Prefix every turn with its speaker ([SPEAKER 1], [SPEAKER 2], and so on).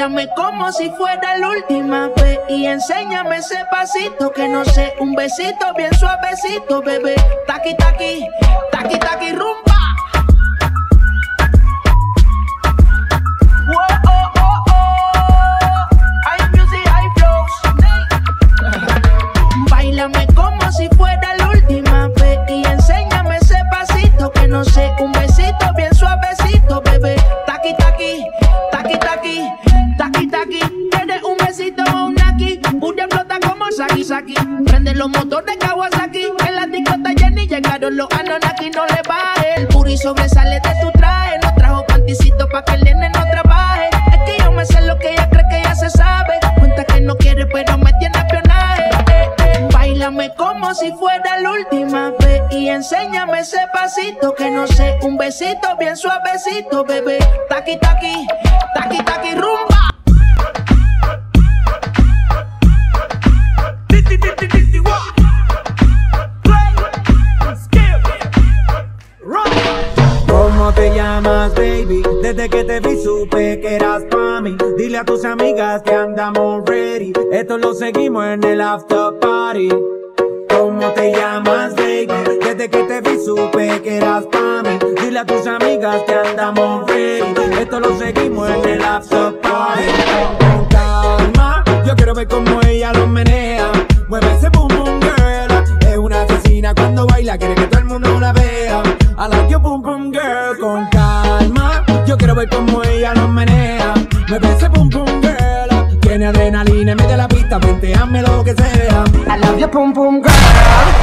[SPEAKER 1] Báilame como si fuera la última vez y enséñame ese pasito que no sé, un besito bien suavecito, bebé. Taqui, taqui, taqui, taqui, rumba. Báilame como si fuera la última vez y enséñame ese pasito que no sé, un besito bien suavecito, bebé. Taqui, taqui, taqui, taqui, taqui, taqui. ¿Quieres un besito o un aquí? Pura explota como Saki Saki. Prende los motores Kawasaki. En la discota Jenny llegaron los Anonaki. No le baje, el puri sobresale de tu traje. No trajo panticito pa' que el nene no trabaje. Es que yo me sé lo que ella cree que ya se sabe. Cuenta que no quiere pero me tiene espionaje. Báilame como si fuera la última vez y enséñame ese pasito que no sé, un besito bien suavecito, bebé. Taqui, taqui, taqui, taqui, rumba.
[SPEAKER 2] ¿Cómo te llamas, baby? Desde que te vi supe que eras pa' mí. Dile a tus amigas que andamos ready. Esto lo seguimos en el after party. ¿Cómo te llamas, baby? Desde que te vi supe que eras pa' mí. Dile a tus amigas que andamos ready. Esto lo seguimos en el after party. Con calma, yo quiero ver cómo ella lo menea. Mueve ese boom boom girl. Es una asesina cuando baila, quiere que todo el mundo la vea. I like your boom boom girl. Con calma, yo quiero ver cómo ella lo menea. Mueve ese boom boom girl. Tiene adrenalina en medio de la pista, venteame lo que sea. I love your boom boom girl.